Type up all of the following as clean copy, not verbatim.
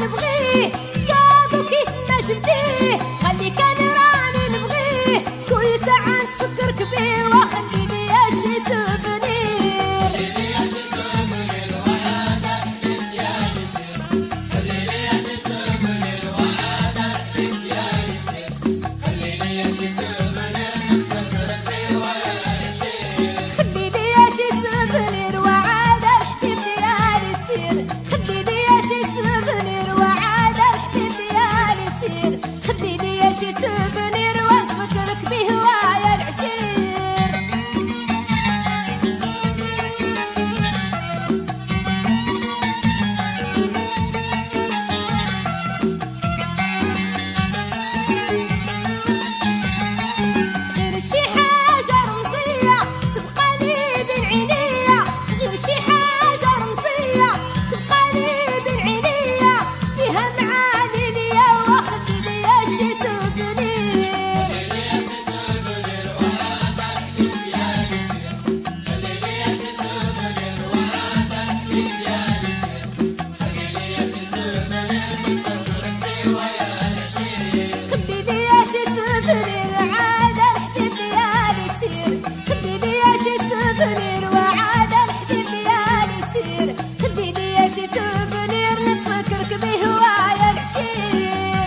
نبغيه قاضو كيف ما شفتيه خلي كان راني نبغيه كل ساعة تفكرك بيه وخليني شي سوفونير خليني شي سوفونير وعادك بديال يصير خليني شي سوفونير وعادك بديال يصير خليني شي سوفونير نفكرك بيه ولا يشير خليني شي سوفونير وعاد الحبيب ديالي يصير خليني شي سوفونير وعاد الحبيب ديالي يصير خليني شي سوفونير ونتفكرك بيه ويا العشير غير شي حاجة رمزية تبقى لي بين عينيا غير شي حاجة رمزية تبقى لي بين عينيا فيها معاني ليا وخليني شي سوفونير خليني شي سوفونير وعادك بديال يصير خليني شي سوفونير وعادك بديال يصير خليني شي سوفونير نفكرك بيه ويا العشير خليني شي سوفونير عاد الحبيب ديالي يصير خليني شي سوفونير وعاد الحبيب ديالي يصير خليني شي سوفونير نتفكرك بيه ويا العشير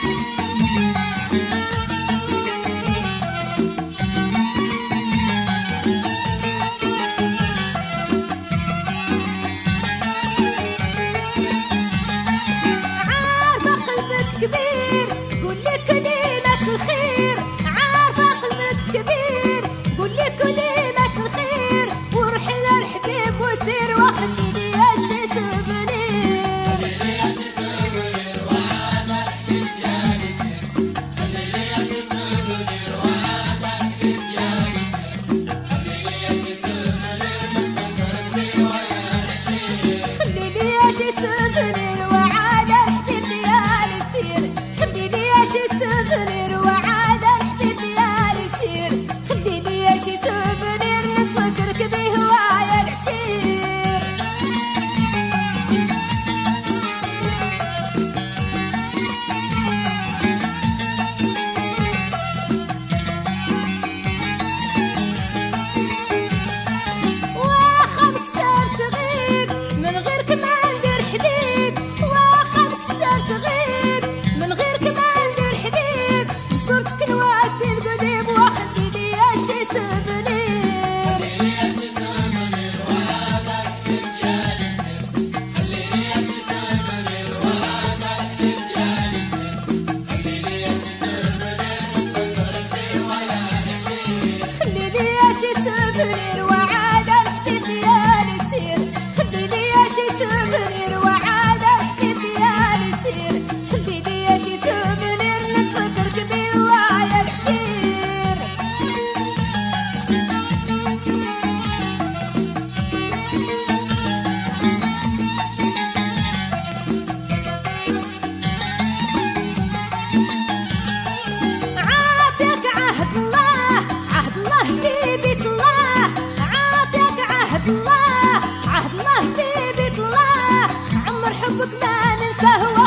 عارفة قلبك كبير قولي كلمة الخير عارفة قلبك كبير قولي كلمة الخير وروحي للحبيب وسير وخليني شي سوفونير خليني شي سوفونير وعادك بديال يصير خليني شي سوفونير وعادك بديال يصير خليني شي سوفونير نفكرك بيه ويا العشير خليني شي سوفونير وعاد الحبيب ديالي يصير خليني شي سوفونير وعاد الحبيب ديالي يصير خليني شي سوفونير نتفكرك بيه ويا العشير واخا بكتار تغيب من غيرك ما ندير حبيب واخا بكتار تغيب من غيرك ما ندير حبيب صرتك نواسي القليب وخليني شي سوفونير خليني شي سوفونير وعادك بديال يصير خليني شي سوفونير وعادك بديال يصير خليني شي سوفونير نفكرك بيه ويا العشير خليني شي سوفونير وعاد الحبيب ديالي يصير خليني شي سوفونير وعاد الحبيب ديالي يصير خليني شي سوفونير نتفكرك بيه ويا العشير عاتق عهد الله في بيت الله عاتق عهد الله في بيت الله عمر حبك ما ننساه